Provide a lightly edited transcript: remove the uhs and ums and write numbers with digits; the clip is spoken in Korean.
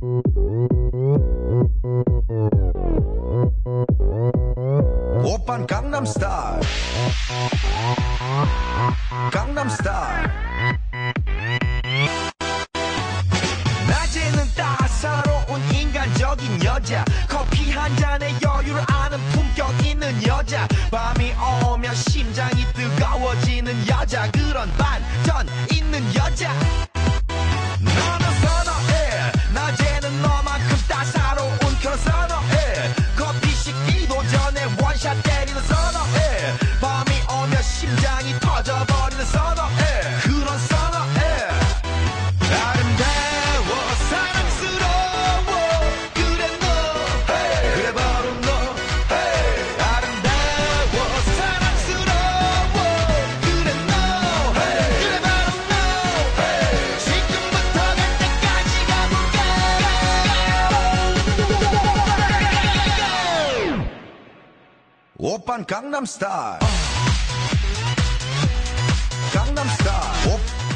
오빤 강남스타일 강남스타일 낮에는 따사로운 인간적인 여자 커피 한 잔에 여유를 아는 품격 있는 여자 밤이 오면 심장이 뜨거워지는 여자 그런 반전 있는 여자 너는 선호해 낮에는 너만큼 따사로운 그런 선호해 커피 식기도 전에 원샷 때리는 선호해 밤이 오면 심장이 터져버리는 선호해 그런 선호해 아름다워 사랑스러워 그래 너 hey. 그래 바로 너 hey. 아름다워 사랑스러워 그래 너 hey. 그래 바로 너 hey. 지금부터 갈 때까지 가볼까 오빤 강남스타일 강남스타일